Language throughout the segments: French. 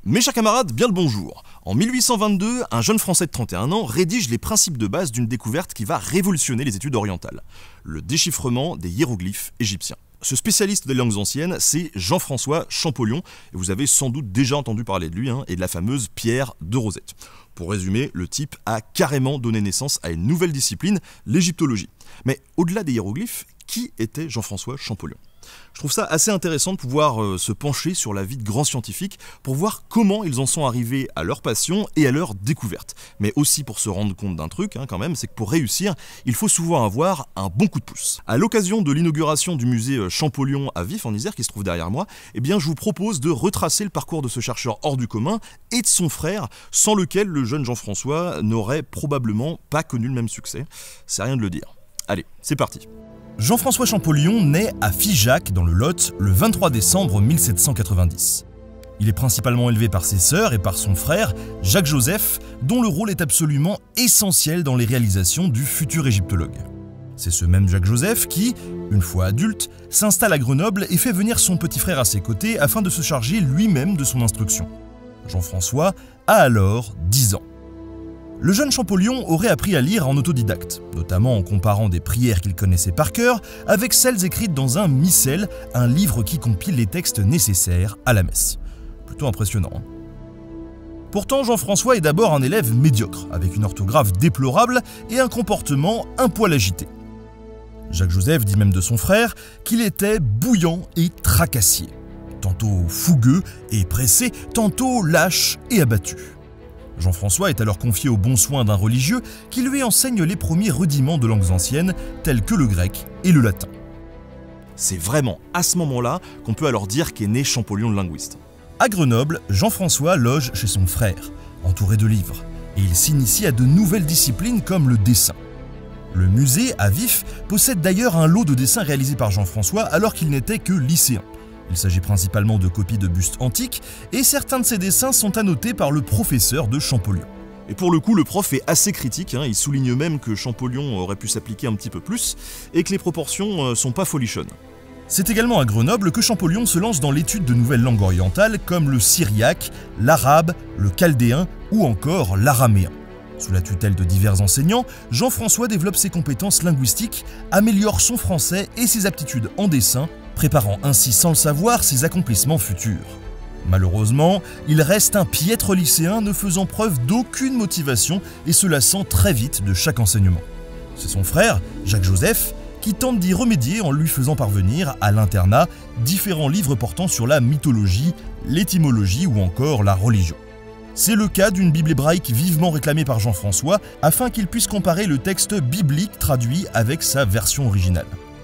Mes chers camarades, bien le bonjour. En 1822, un jeune Français de 31 ans rédige les principes de base d'une découverte qui va révolutionner les études orientales, le déchiffrement des hiéroglyphes égyptiens. Ce spécialiste des langues anciennes, c'est Jean-François Champollion, et vous avez sans doute déjà entendu parler de lui, et de la fameuse pierre de Rosette. Pour résumer, le type a carrément donné naissance à une nouvelle discipline, l'égyptologie. Mais au-delà des hiéroglyphes, qui était Jean-François Champollion ? Je trouve ça assez intéressant de pouvoir se pencher sur la vie de grands scientifiques pour voir comment ils en sont arrivés à leur passion et à leur découverte. Mais aussi pour se rendre compte d'un truc quand même, c'est que pour réussir, il faut souvent avoir un bon coup de pouce. À l'occasion de l'inauguration du musée Champollion à Vif en Isère, qui se trouve derrière moi, je vous propose de retracer le parcours de ce chercheur hors du commun et de son frère, sans lequel le jeune Jean-François n'aurait probablement pas connu le même succès. C'est rien de le dire. Allez, c'est parti. Jean-François Champollion naît à Figeac, dans le Lot, le 23 décembre 1790. Il est principalement élevé par ses sœurs et par son frère, Jacques-Joseph, dont le rôle est absolument essentiel dans les réalisations du futur égyptologue. C'est ce même Jacques-Joseph qui, une fois adulte, s'installe à Grenoble et fait venir son petit frère à ses côtés afin de se charger lui-même de son instruction. Jean-François a alors 10 ans. Le jeune Champollion aurait appris à lire en autodidacte, notamment en comparant des prières qu'il connaissait par cœur avec celles écrites dans un missel, un livre qui compile les textes nécessaires à la messe. Plutôt impressionnant. Pourtant, Jean-François est d'abord un élève médiocre, avec une orthographe déplorable et un comportement un poil agité. Jacques-Joseph dit même de son frère qu'il était bouillant et tracassier, tantôt fougueux et pressé, tantôt lâche et abattu. Jean-François est alors confié aux bons soins d'un religieux qui lui enseigne les premiers rudiments de langues anciennes, tels que le grec et le latin. C'est vraiment à ce moment-là qu'on peut alors dire qu'est né Champollion le linguiste. À Grenoble, Jean-François loge chez son frère, entouré de livres, et il s'initie à de nouvelles disciplines comme le dessin. Le musée, à Vif, possède d'ailleurs un lot de dessins réalisés par Jean-François alors qu'il n'était que lycéen. Il s'agit principalement de copies de bustes antiques, et certains de ces dessins sont annotés par le professeur de Champollion. Et pour le coup, le prof est assez critique, il souligne même que Champollion aurait pu s'appliquer un petit peu plus, et que les proportions sont pas folichonnes. C'est également à Grenoble que Champollion se lance dans l'étude de nouvelles langues orientales comme le syriaque, l'arabe, le chaldéen ou encore l'araméen. Sous la tutelle de divers enseignants, Jean-François développe ses compétences linguistiques, améliore son français et ses aptitudes en dessin, préparant ainsi sans le savoir ses accomplissements futurs. Malheureusement, il reste un piètre lycéen ne faisant preuve d'aucune motivation et se lassant très vite de chaque enseignement. C'est son frère, Jacques-Joseph, qui tente d'y remédier en lui faisant parvenir à l'internat différents livres portant sur la mythologie, l'étymologie ou encore la religion. C'est le cas d'une Bible hébraïque vivement réclamée par Jean-François afin qu'il puisse comparer le texte biblique traduit avec sa version originale.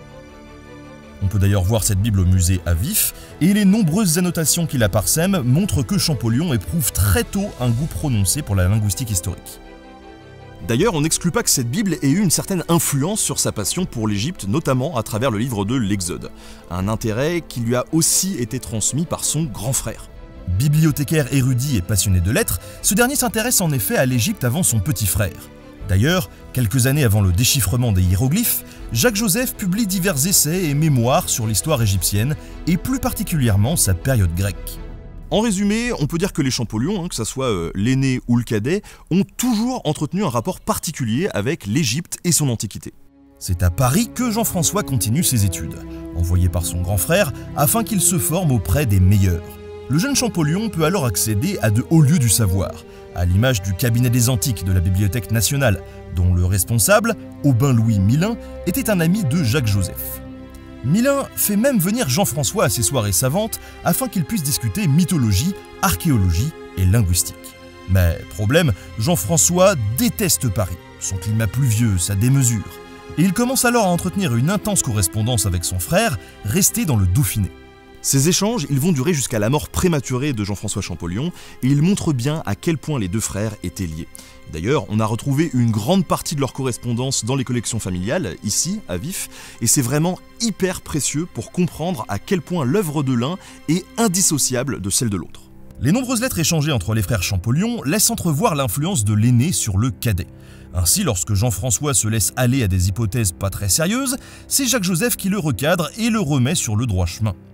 On peut d'ailleurs voir cette Bible au musée à Vif, et les nombreuses annotations qui la parsèment montrent que Champollion éprouve très tôt un goût prononcé pour la linguistique historique. D'ailleurs, on n'exclut pas que cette Bible ait eu une certaine influence sur sa passion pour l'Égypte, notamment à travers le livre de l'Exode, un intérêt qui lui a aussi été transmis par son grand frère. Bibliothécaire érudit et passionné de lettres, ce dernier s'intéresse en effet à l'Égypte avant son petit frère. D'ailleurs, quelques années avant le déchiffrement des hiéroglyphes, Jacques-Joseph publie divers essais et mémoires sur l'histoire égyptienne, et plus particulièrement sa période grecque. En résumé, on peut dire que les Champollion, que ce soit l'aîné ou le cadet, ont toujours entretenu un rapport particulier avec l'Égypte et son antiquité. C'est à Paris que Jean-François continue ses études, envoyé par son grand frère afin qu'il se forme auprès des meilleurs. Le jeune Champollion peut alors accéder à de hauts lieux du savoir, à l'image du cabinet des antiques de la Bibliothèque nationale, dont le responsable, Aubin-Louis Milin, était un ami de Jacques-Joseph. Milin fait même venir Jean-François à ses soirées savantes afin qu'ils puissent discuter mythologie, archéologie et linguistique. Mais problème, Jean-François déteste Paris, son climat pluvieux, sa démesure, et il commence alors à entretenir une intense correspondance avec son frère, resté dans le Dauphiné. Ces échanges, ils vont durer jusqu'à la mort prématurée de Jean-François Champollion, et ils montrent bien à quel point les deux frères étaient liés. D'ailleurs, on a retrouvé une grande partie de leur correspondance dans les collections familiales, ici, à Vif, et c'est vraiment hyper précieux pour comprendre à quel point l'œuvre de l'un est indissociable de celle de l'autre. Les nombreuses lettres échangées entre les frères Champollion laissent entrevoir l'influence de l'aîné sur le cadet. Ainsi, lorsque Jean-François se laisse aller à des hypothèses pas très sérieuses, c'est Jacques-Joseph qui le recadre et le remet sur le droit chemin.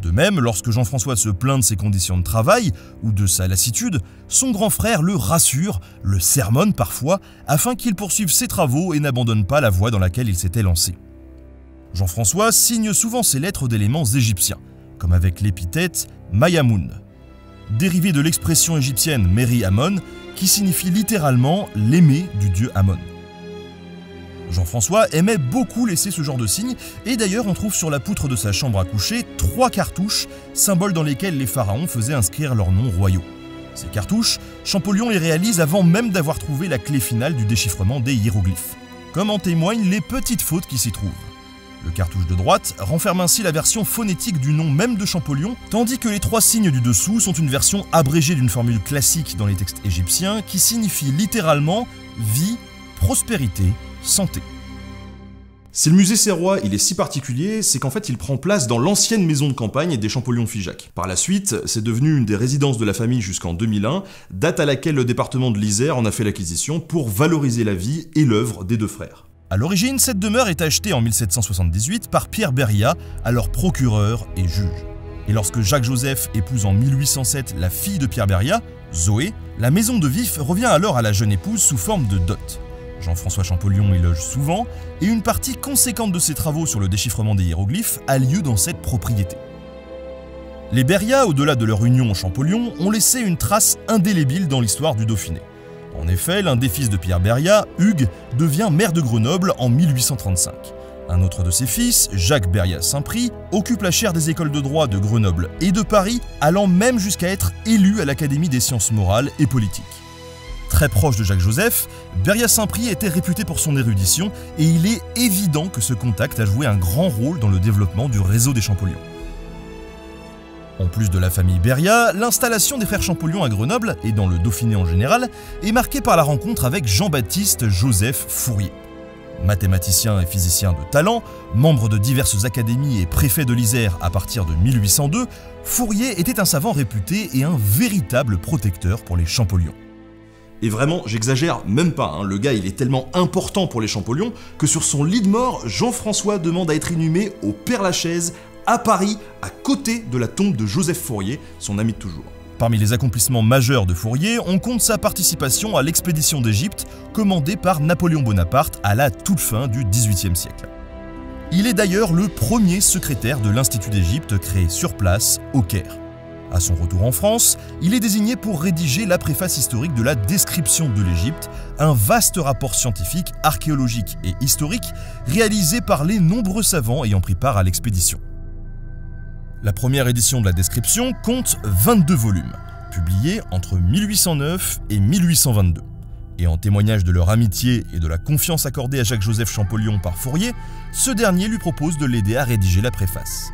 De même, lorsque Jean-François se plaint de ses conditions de travail ou de sa lassitude, son grand frère le rassure, le sermonne parfois, afin qu'il poursuive ses travaux et n'abandonne pas la voie dans laquelle il s'était lancé. Jean-François signe souvent ses lettres d'éléments égyptiens, comme avec l'épithète Mayamoun, dérivé de l'expression égyptienne Meri Amon, qui signifie littéralement l'aimé du dieu Amon. Jean-François aimait beaucoup laisser ce genre de signes, et d'ailleurs on trouve sur la poutre de sa chambre à coucher 3 cartouches, symboles dans lesquels les pharaons faisaient inscrire leurs noms royaux. Ces cartouches, Champollion les réalise avant même d'avoir trouvé la clé finale du déchiffrement des hiéroglyphes, comme en témoignent les petites fautes qui s'y trouvent. Le cartouche de droite renferme ainsi la version phonétique du nom même de Champollion, tandis que les 3 signes du dessous sont une version abrégée d'une formule classique dans les textes égyptiens qui signifie littéralement vie, prospérité, santé. Si le musée serrois il est si particulier, c'est qu'en fait il prend place dans l'ancienne maison de campagne des Champollion-Figeac. Par la suite, c'est devenu une des résidences de la famille jusqu'en 2001, date à laquelle le département de l'Isère en a fait l'acquisition pour valoriser la vie et l'œuvre des 2 frères. À l'origine, cette demeure est achetée en 1778 par Pierre Berriat, alors procureur et juge. Et lorsque Jacques-Joseph épouse en 1807 la fille de Pierre Berriat, Zoé, la maison de Vif revient alors à la jeune épouse sous forme de dot. Jean-François Champollion y loge souvent, et une partie conséquente de ses travaux sur le déchiffrement des hiéroglyphes a lieu dans cette propriété. Les Berriat, au-delà de leur union au Champollion, ont laissé une trace indélébile dans l'histoire du Dauphiné. En effet, l'un des fils de Pierre Berriat, Hugues, devient maire de Grenoble en 1835. Un autre de ses fils, Jacques Berriat-Saint-Prix, occupe la chaire des écoles de droit de Grenoble et de Paris, allant même jusqu'à être élu à l'Académie des sciences morales et politiques. Très proche de Jacques-Joseph, Berriat-Saint-Prix était réputé pour son érudition et il est évident que ce contact a joué un grand rôle dans le développement du réseau des Champollion. En plus de la famille Berriat, l'installation des frères Champollion à Grenoble, et dans le Dauphiné en général, est marquée par la rencontre avec Jean-Baptiste Joseph Fourier. Mathématicien et physicien de talent, membre de diverses académies et préfet de l'Isère à partir de 1802, Fourier était un savant réputé et un véritable protecteur pour les Champollion. Et vraiment, j'exagère même pas, le gars il est tellement important pour les Champollion que sur son lit de mort, Jean-François demande à être inhumé au Père-Lachaise, à Paris, à côté de la tombe de Joseph Fourier, son ami de toujours. Parmi les accomplissements majeurs de Fourier, on compte sa participation à l'expédition d'Égypte commandée par Napoléon Bonaparte à la toute fin du XVIIIe siècle. Il est d'ailleurs le premier secrétaire de l'Institut d'Égypte créé sur place, au Caire. À son retour en France, il est désigné pour rédiger la préface historique de la description de l'Égypte, un vaste rapport scientifique, archéologique et historique réalisé par les nombreux savants ayant pris part à l'expédition. La première édition de la description compte 22 volumes, publiés entre 1809 et 1822. Et en témoignage de leur amitié et de la confiance accordée à Jacques-Joseph Champollion par Fourier, ce dernier lui propose de l'aider à rédiger la préface.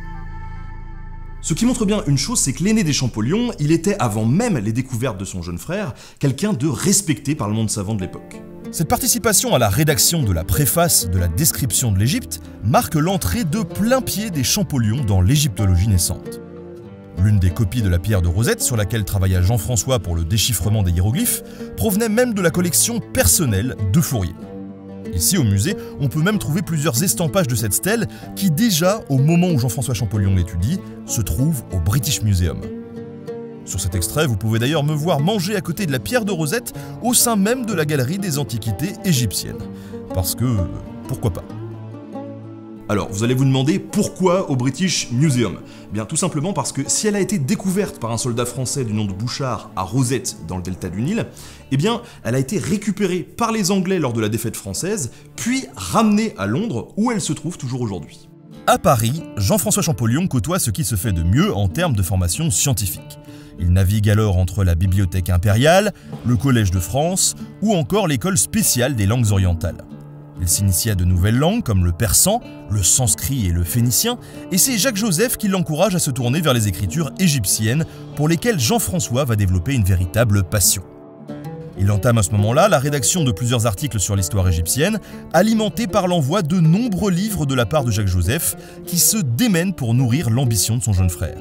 Ce qui montre bien une chose, c'est que l'aîné des Champollion, il était, avant même les découvertes de son jeune frère, quelqu'un de respecté par le monde savant de l'époque. Cette participation à la rédaction de la préface de la description de l'Égypte marque l'entrée de plein pied des Champollion dans l'égyptologie naissante. L'une des copies de la pierre de Rosette sur laquelle travailla Jean-François pour le déchiffrement des hiéroglyphes provenait même de la collection personnelle de Fourier. Ici, au musée, on peut même trouver plusieurs estampages de cette stèle qui, déjà, au moment où Jean-François Champollion l'étudie, se trouvent au British Museum. Sur cet extrait, vous pouvez d'ailleurs me voir manger à côté de la pierre de Rosette au sein même de la galerie des antiquités égyptiennes. Parce que, pourquoi pas ? Alors, vous allez vous demander pourquoi au British Museum ? Bien, tout simplement parce que si elle a été découverte par un soldat français du nom de Bouchard à Rosette, dans le delta du Nil, eh bien, elle a été récupérée par les Anglais lors de la défaite française, puis ramenée à Londres, où elle se trouve toujours aujourd'hui. À Paris, Jean-François Champollion côtoie ce qui se fait de mieux en termes de formation scientifique. Il navigue alors entre la Bibliothèque impériale, le Collège de France, ou encore l'école spéciale des langues orientales. Il s'initie à de nouvelles langues comme le persan, le sanskrit et le phénicien, et c'est Jacques-Joseph qui l'encourage à se tourner vers les écritures égyptiennes, pour lesquelles Jean-François va développer une véritable passion. Il entame à ce moment-là la rédaction de plusieurs articles sur l'histoire égyptienne, alimentés par l'envoi de nombreux livres de la part de Jacques-Joseph, qui se démènent pour nourrir l'ambition de son jeune frère.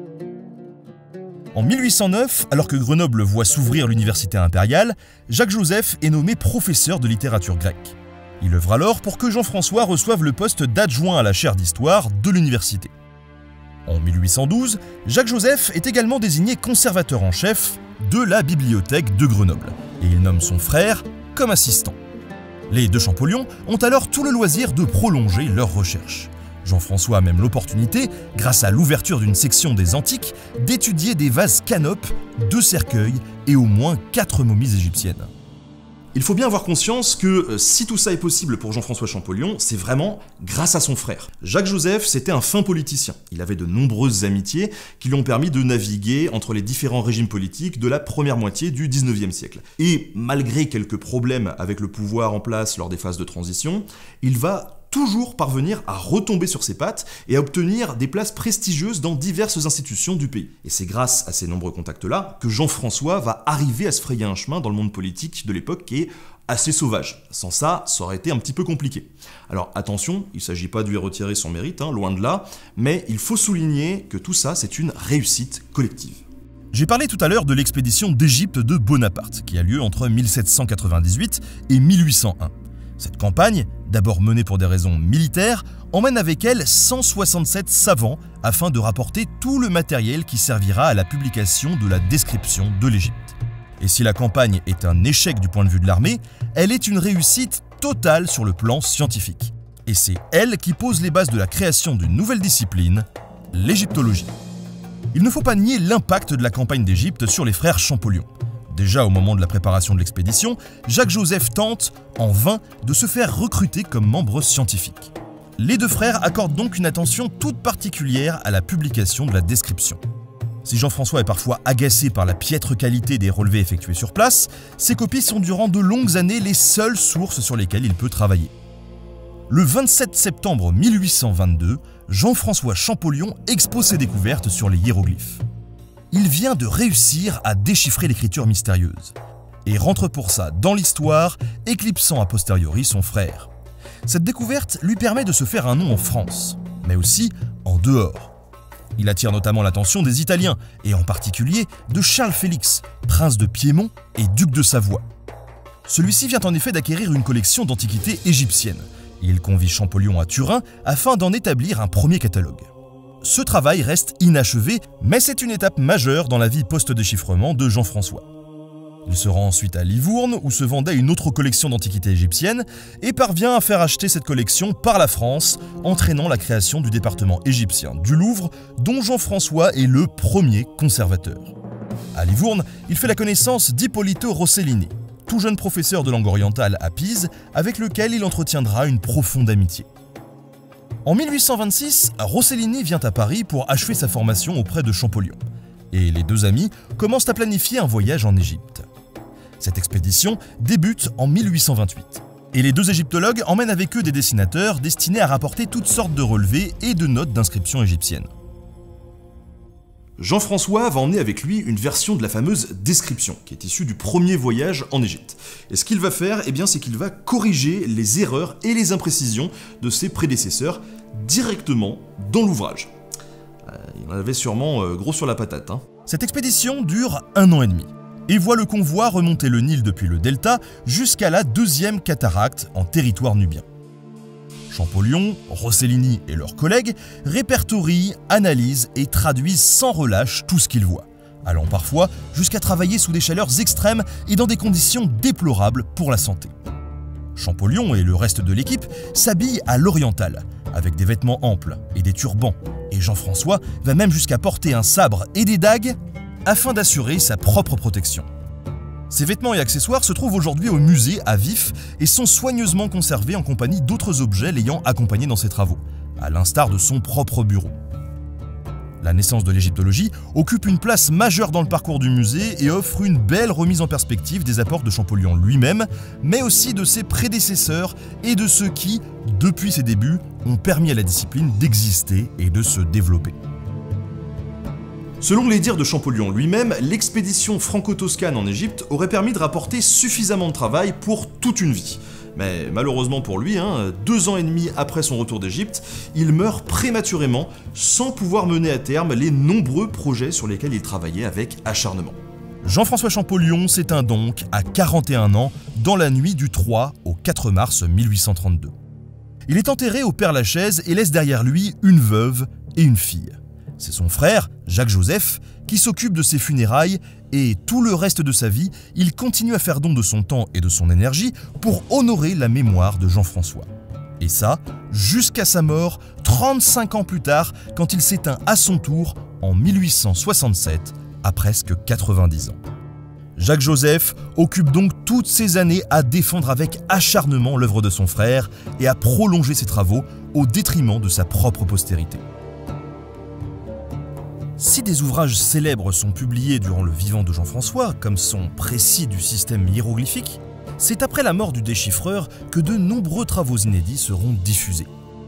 En 1809, alors que Grenoble voit s'ouvrir l'université impériale, Jacques-Joseph est nommé professeur de littérature grecque. Il œuvre alors pour que Jean-François reçoive le poste d'adjoint à la chaire d'histoire de l'université. En 1812, Jacques-Joseph est également désigné conservateur en chef de la bibliothèque de Grenoble, et il nomme son frère comme assistant. Les deux Champollion ont alors tout le loisir de prolonger leurs recherches. Jean-François a même l'opportunité, grâce à l'ouverture d'une section des antiques, d'étudier des vases canopes, 2 cercueils et au moins 4 momies égyptiennes. Il faut bien avoir conscience que si tout ça est possible pour Jean-François Champollion, c'est vraiment grâce à son frère. Jacques-Joseph, c'était un fin politicien. Il avait de nombreuses amitiés qui lui ont permis de naviguer entre les différents régimes politiques de la première moitié du 19e siècle. Et malgré quelques problèmes avec le pouvoir en place lors des phases de transition, il va toujours parvenir à retomber sur ses pattes et à obtenir des places prestigieuses dans diverses institutions du pays. Et c'est grâce à ces nombreux contacts-là que Jean-François va arriver à se frayer un chemin dans le monde politique de l'époque qui est assez sauvage. Sans ça, ça aurait été un petit peu compliqué. Alors attention, il ne s'agit pas de lui retirer son mérite, loin de là, mais il faut souligner que tout ça, c'est une réussite collective. J'ai parlé tout à l'heure de l'expédition d'Égypte de Bonaparte, qui a lieu entre 1798 et 1801. Cette campagne, d'abord menée pour des raisons militaires, emmène avec elle 167 savants afin de rapporter tout le matériel qui servira à la publication de la description de l'Égypte. Et si la campagne est un échec du point de vue de l'armée, elle est une réussite totale sur le plan scientifique. Et c'est elle qui pose les bases de la création d'une nouvelle discipline, l'égyptologie. Il ne faut pas nier l'impact de la campagne d'Égypte sur les frères Champollion. Déjà au moment de la préparation de l'expédition, Jacques-Joseph tente, en vain, de se faire recruter comme membre scientifique. Les deux frères accordent donc une attention toute particulière à la publication de la description. Si Jean-François est parfois agacé par la piètre qualité des relevés effectués sur place, ces copies sont durant de longues années les seules sources sur lesquelles il peut travailler. Le 27 septembre 1822, Jean-François Champollion expose ses découvertes sur les hiéroglyphes. Il vient de réussir à déchiffrer l'écriture mystérieuse et rentre pour ça dans l'histoire, éclipsant a posteriori son frère. Cette découverte lui permet de se faire un nom en France, mais aussi en dehors. Il attire notamment l'attention des Italiens, et en particulier de Charles Félix, prince de Piémont et duc de Savoie. Celui-ci vient en effet d'acquérir une collection d'antiquités égyptiennes. Il convie Champollion à Turin afin d'en établir un premier catalogue. Ce travail reste inachevé, mais c'est une étape majeure dans la vie post-déchiffrement de Jean-François. Il se rend ensuite à Livourne, où se vendait une autre collection d'antiquités égyptiennes, et parvient à faire acheter cette collection par la France, entraînant la création du département égyptien du Louvre, dont Jean-François est le premier conservateur. À Livourne, il fait la connaissance d'Ippolito Rossellini, tout jeune professeur de langue orientale à Pise, avec lequel il entretiendra une profonde amitié. En 1826, Rossellini vient à Paris pour achever sa formation auprès de Champollion, et les deux amis commencent à planifier un voyage en Égypte. Cette expédition débute en 1828, et les deux égyptologues emmènent avec eux des dessinateurs destinés à rapporter toutes sortes de relevés et de notes d'inscription égyptiennes. Jean-François va emmener avec lui une version de la fameuse description, qui est issue du premier voyage en Égypte. Et ce qu'il va faire, c'est qu'il va corriger les erreurs et les imprécisions de ses prédécesseurs directement dans l'ouvrage. Il en avait sûrement gros sur la patate. Cette expédition dure 1 an et demi, et voit le convoi remonter le Nil depuis le delta jusqu'à la 2e cataracte en territoire nubien. Champollion, Rossellini et leurs collègues répertorient, analysent et traduisent sans relâche tout ce qu'ils voient, allant parfois jusqu'à travailler sous des chaleurs extrêmes et dans des conditions déplorables pour la santé. Champollion et le reste de l'équipe s'habillent à l'orientale, avec des vêtements amples et des turbans, et Jean-François va même jusqu'à porter un sabre et des dagues afin d'assurer sa propre protection. Ces vêtements et accessoires se trouvent aujourd'hui au musée à Vif et sont soigneusement conservés en compagnie d'autres objets l'ayant accompagné dans ses travaux, à l'instar de son propre bureau. La naissance de l'égyptologie occupe une place majeure dans le parcours du musée et offre une belle remise en perspective des apports de Champollion lui-même, mais aussi de ses prédécesseurs et de ceux qui, depuis ses débuts, ont permis à la discipline d'exister et de se développer. Selon les dires de Champollion lui-même, l'expédition franco-toscane en Égypte aurait permis de rapporter suffisamment de travail pour toute une vie. Mais malheureusement pour lui, 2 ans et demi après son retour d'Égypte, il meurt prématurément sans pouvoir mener à terme les nombreux projets sur lesquels il travaillait avec acharnement. Jean-François Champollion s'éteint donc à 41 ans dans la nuit du 3 au 4 mars 1832. Il est enterré au Père-Lachaise et laisse derrière lui une veuve et une fille. C'est son frère, Jacques-Joseph, qui s'occupe de ses funérailles et tout le reste de sa vie, il continue à faire don de son temps et de son énergie pour honorer la mémoire de Jean-François. Et ça, jusqu'à sa mort, 35 ans plus tard, quand il s'éteint à son tour en 1867, à presque 90 ans. Jacques-Joseph occupe donc toutes ces années à défendre avec acharnement l'œuvre de son frère et à prolonger ses travaux au détriment de sa propre postérité. Si des ouvrages célèbres sont publiés durant le vivant de Jean-François, comme son Précis du système hiéroglyphique, c'est après la mort du déchiffreur que de nombreux travaux inédits seront diffusés.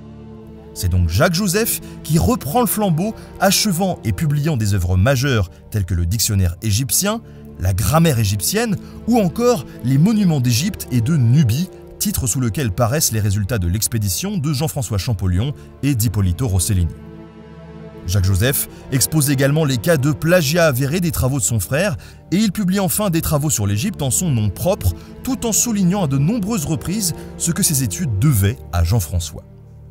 C'est donc Jacques-Joseph qui reprend le flambeau, achevant et publiant des œuvres majeures telles que le dictionnaire égyptien, la grammaire égyptienne ou encore les monuments d'Égypte et de Nubie, titre sous lequel paraissent les résultats de l'expédition de Jean-François Champollion et d'Ippolito Rossellini. Jacques-Joseph expose également les cas de plagiat avéré des travaux de son frère et il publie enfin des travaux sur l'Égypte en son nom propre, tout en soulignant à de nombreuses reprises ce que ses études devaient à Jean-François.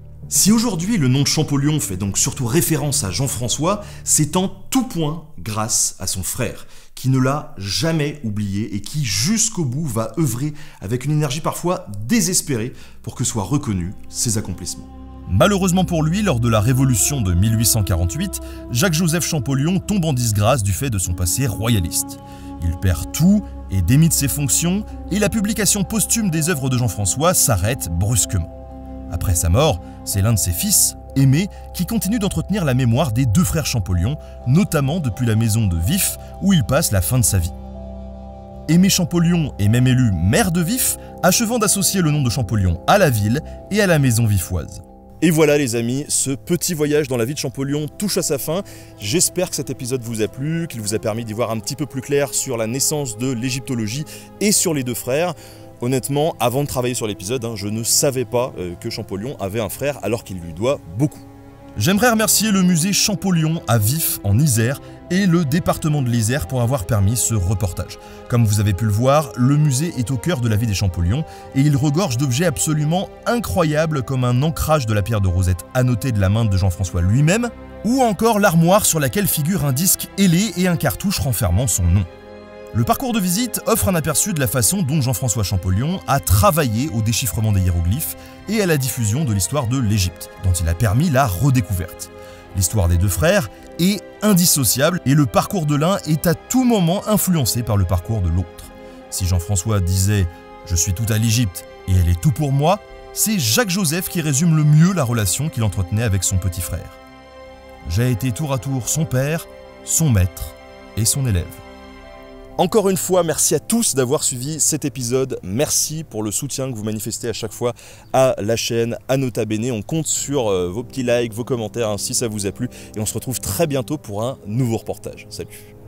Si aujourd'hui le nom de Champollion fait donc surtout référence à Jean-François, c'est en tout point grâce à son frère, qui ne l'a jamais oublié et qui jusqu'au bout va œuvrer avec une énergie parfois désespérée pour que soient reconnus ses accomplissements. Malheureusement pour lui, lors de la Révolution de 1848, Jacques-Joseph Champollion tombe en disgrâce du fait de son passé royaliste. Il perd tout et démis de ses fonctions, et la publication posthume des œuvres de Jean-François s'arrête brusquement. Après sa mort, c'est l'un de ses fils, Aimé, qui continue d'entretenir la mémoire des deux frères Champollion, notamment depuis la maison de Vif, où il passe la fin de sa vie. Aimé Champollion est même élu maire de Vif, achevant d'associer le nom de Champollion à la ville et à la maison vifoise. Et voilà les amis, ce petit voyage dans la vie de Champollion touche à sa fin. J'espère que cet épisode vous a plu, qu'il vous a permis d'y voir un petit peu plus clair sur la naissance de l'égyptologie et sur les deux frères. Honnêtement, avant de travailler sur l'épisode, je ne savais pas que Champollion avait un frère alors qu'il lui doit beaucoup. J'aimerais remercier le musée Champollion à Vif en Isère et le département de l'Isère pour avoir permis ce reportage. Comme vous avez pu le voir, le musée est au cœur de la vie des Champollion et il regorge d'objets absolument incroyables comme un ancrage de la pierre de Rosette annotée de la main de Jean-François lui-même ou encore l'armoire sur laquelle figure un disque ailé et un cartouche renfermant son nom. Le parcours de visite offre un aperçu de la façon dont Jean-François Champollion a travaillé au déchiffrement des hiéroglyphes et à la diffusion de l'histoire de l'Égypte, dont il a permis la redécouverte. L'histoire des deux frères est indissociable et le parcours de l'un est à tout moment influencé par le parcours de l'autre. Si Jean-François disait « Je suis tout à l'Égypte et elle est tout pour moi », c'est Jacques-Joseph qui résume le mieux la relation qu'il entretenait avec son petit frère. J'ai été tour à tour son père, son maître et son élève. Encore une fois, merci à tous d'avoir suivi cet épisode. Merci pour le soutien que vous manifestez à chaque fois à la chaîne, à Nota Bene. On compte sur vos petits likes, vos commentaires, si ça vous a plu. Et on se retrouve très bientôt pour un nouveau reportage. Salut!